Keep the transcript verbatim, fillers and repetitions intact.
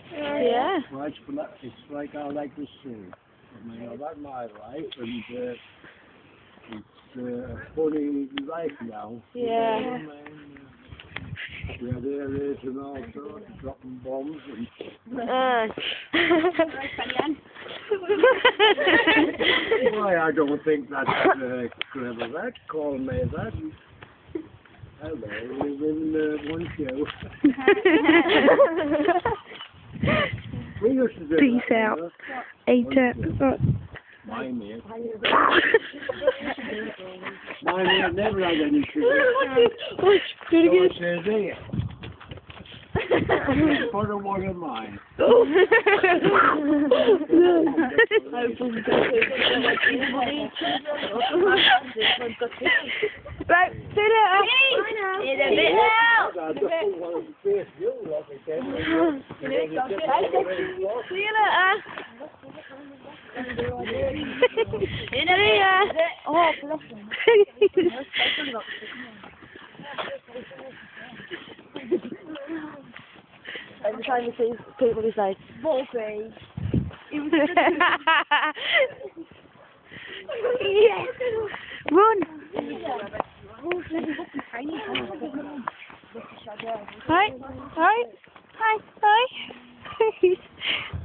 Yeah. Right, but it's like I like to see. I mean, I've had my life, and uh, it's uh, a funny life now. Yeah. You know, I mean, uh, we had areas and all sorts, dropping bombs and... Uh. Why, I don't think that's uh, clever, that. Call me that. Hello, we live in uh, one show. We used to do Peace that, out. you know? Ate it. My mate. My mate never had any sugar. Which? Do it again. So it says here. Put a one of mine. Right, see you later. In a bit now. I just don't want to face you, like I said. See you later. In a bit. Oh, bless him. Every time you see people who say, Volky. yes, Run. Hi. Hi. Hi. Hi.